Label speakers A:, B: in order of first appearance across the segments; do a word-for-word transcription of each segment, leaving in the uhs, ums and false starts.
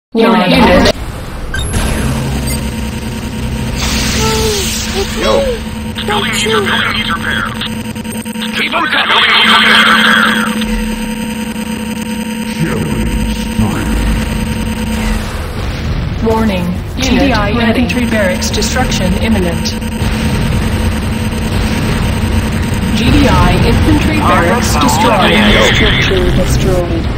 A: Unit unit.
B: It's
C: Yo.
B: me!
D: Building needs,
B: Don't
D: building needs repair.
C: Keep them coming!
D: Building needs repair.
A: Warning. G D I infantry barracks destruction imminent. G D I infantry barracks destroyed. Structure destroyed.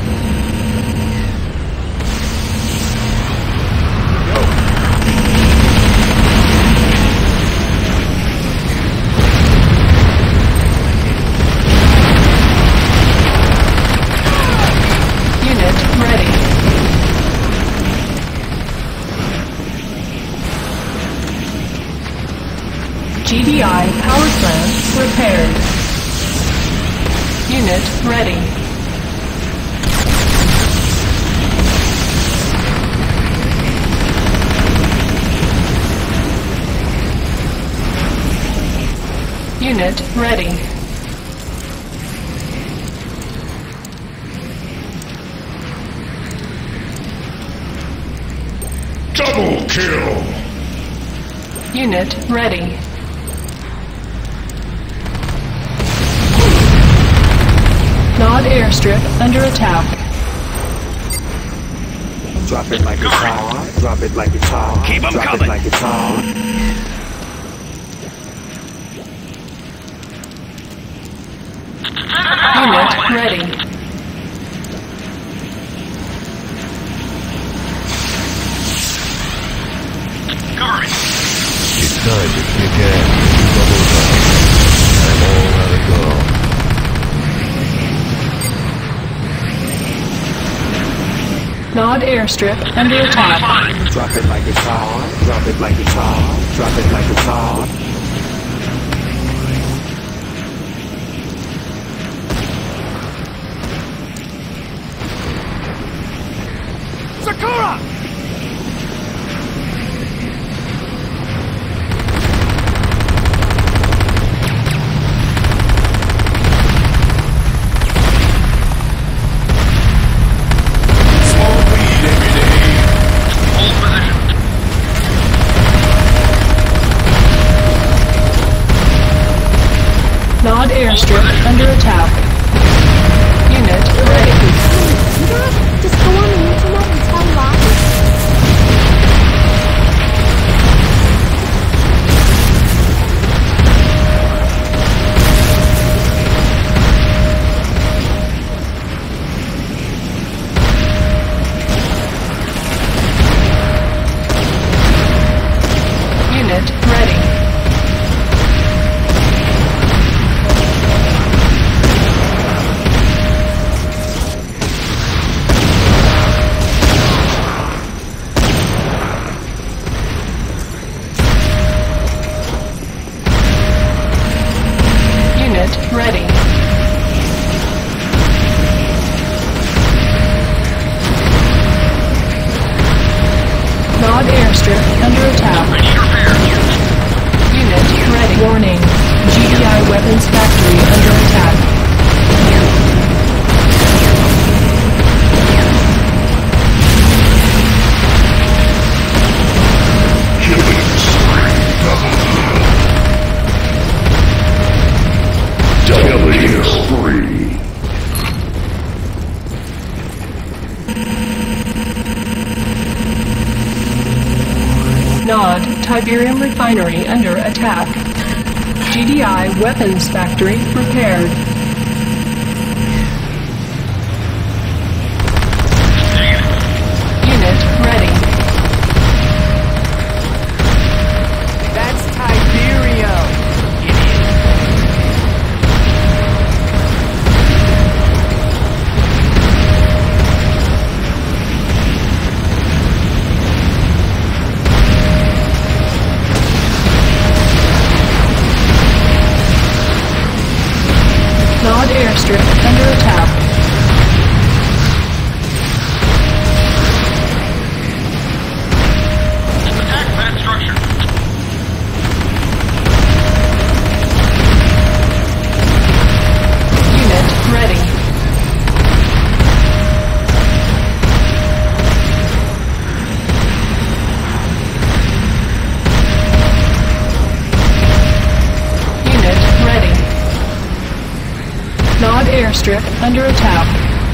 A: G D I power plant repaired. Unit ready. Unit ready.
C: Double kill!
A: Unit ready. Nod airstrip under attack.
E: Drop it like it's hot. Drop it like it's hot.
C: Keep 'em
E: Drop
C: coming.
E: it like it's hot.
A: Unit ready.
D: Cover me.
F: It's time to kick ass and double down. I'm all out of go.
A: Nod airstrip under attack.
E: Drop it like it's hot. Drop it like it's hot. Drop it like it's hot.
C: Sakura!
D: Hold position.
A: Nod airstrip under attack. Unit ready.
B: You don't just go on the internet and tell lies.
A: Unit ready. Unit ready. Nod airstrip under attack.
D: I need repair.
A: Unit ready. Warning. G D I weapons factory under attack.
F: Double spree.
A: Nod Tiberium refinery under attack. G D I weapons factory repaired. Unit ready.
C: That's Tiberio!
A: Nod airstrip under attack.
D: Attack that structure.
A: Unit ready. airstrip under attack.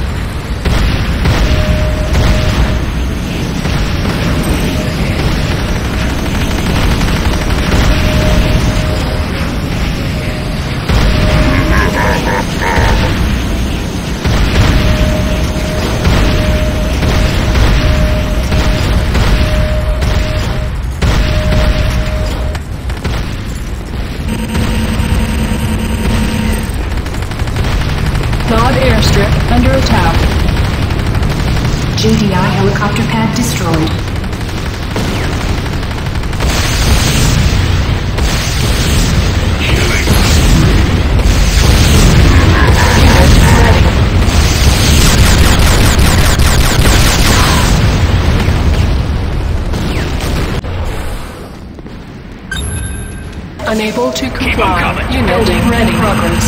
A: Nod airstrip under attack.
G: J D I helicopter pad destroyed.
A: Unable to comply.
D: Keep 'em coming.
A: Unit building ready. Progress.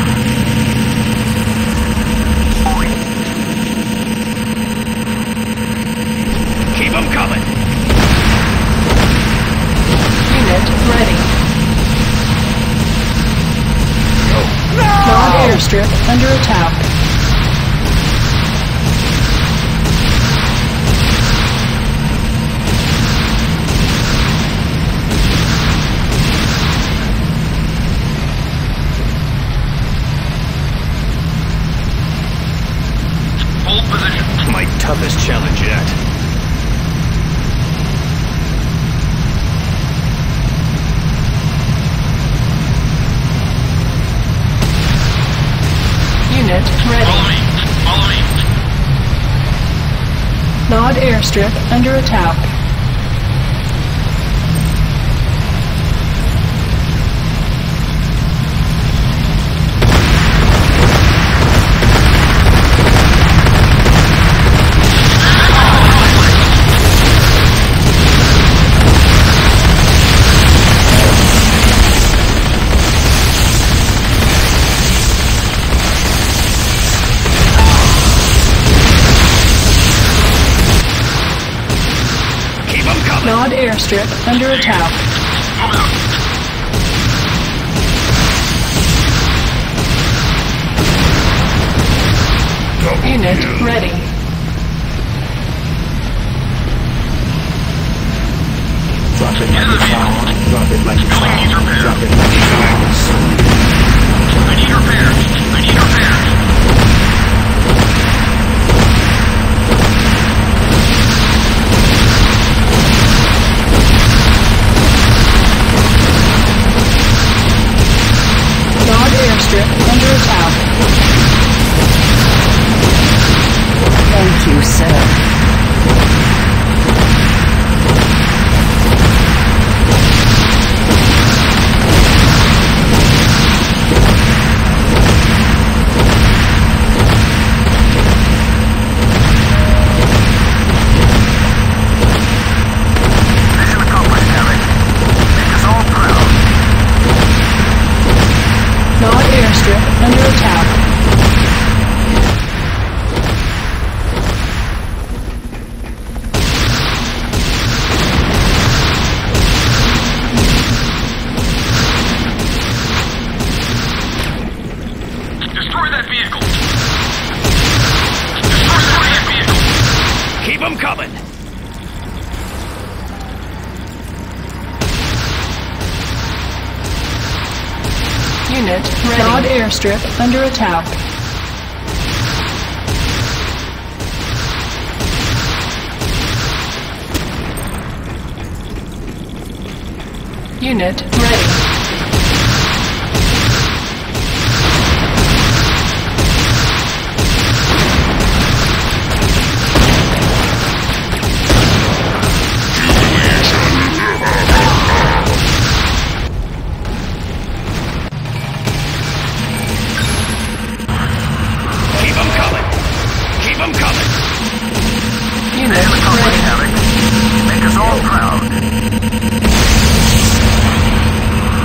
D: Keep them coming.
A: Unit ready. Nod airstrip under attack.
D: Hold position.
F: My toughest challenge yet.
A: Unit
D: Follow
A: ready.
D: me. Follow me.
A: Nod airstrip under attack.
D: Keep them coming.
A: Nod airstrip under attack.
D: Move out.
A: Unit ready.
E: Drop it like it's hot. Drop it like it's
D: Building needs
E: hot.
D: repair.
E: Drop it like it's hot.
D: I need repairs. I need repairs.
A: Nod airstrip under attack. Thank you, sir.
D: Mission accomplished, Eric. Make us all proud.
A: Nod airstrip under attack.
D: Destroy that vehicle. Destroy that vehicle. Keep them coming.
A: Unit ready. Nod airstrip under attack. Unit ready.
D: Keep them coming. Keep them coming.
A: Unit
D: Accomplished,
A: ready.
D: Eric. Make us all proud.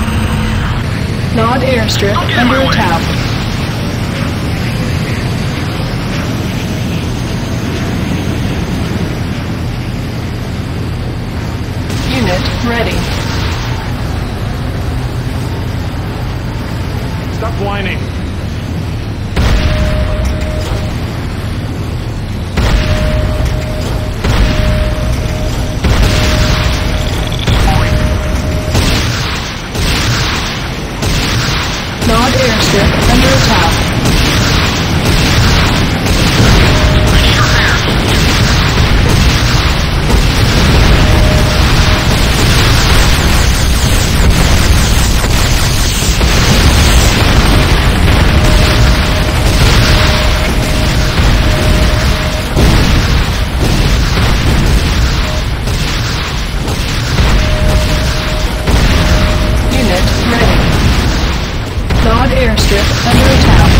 A: under attack. Nod airstrip under attack.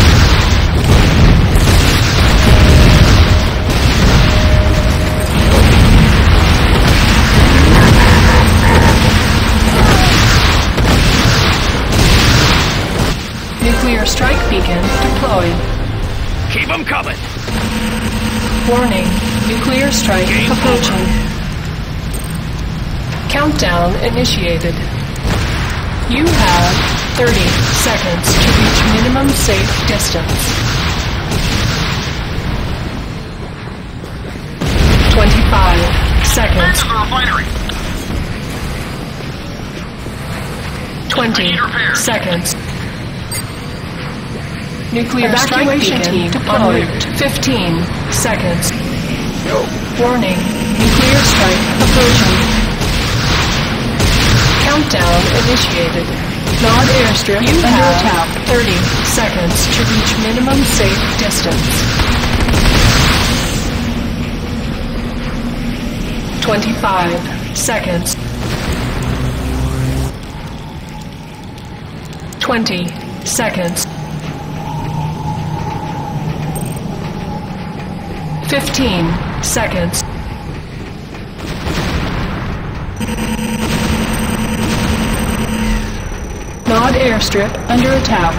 A: Nuclear strike beacon deployed.
C: Keep them coming.
A: Warning, nuclear strike
C: Game
A: approaching. Countdown initiated. You have thirty seconds to reach minimum safe distance. twenty-five seconds. twenty seconds. Nuclear evacuation team deployed. fifteen seconds. Warning, nuclear strike approaching. Countdown initiated. Nod airstrip
C: You
A: under
C: have
A: attack. thirty seconds to reach minimum safe distance. twenty-five seconds. twenty seconds. fifteen seconds. Nod airstrip under attack.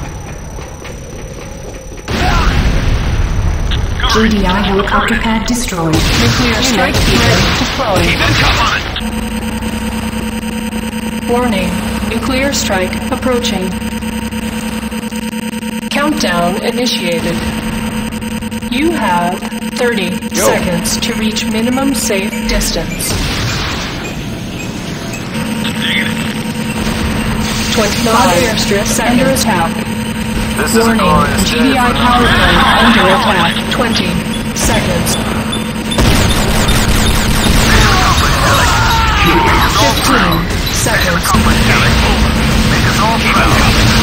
G: G D I helicopter pad destroyed.
A: Nuclear strike beacon deployed. Warning, nuclear strike approaching. Countdown initiated. You have thirty seconds to reach minimum safe distance. twenty-five airstrip under attack.
D: This is a
A: Warning,
D: glorious
A: G
D: day
A: D I
D: for
A: power
D: now.
A: plant under attack. twenty seconds. fifteen seconds.
D: Make us all proud.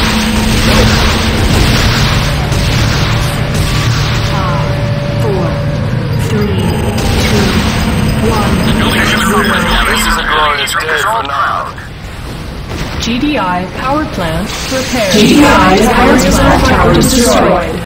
G: Four, three, two, one.
D: This is a glorious day for now.
A: G D I power plant repaired.
G: G D I power plant
A: tower
G: destroyed.
A: destroyed.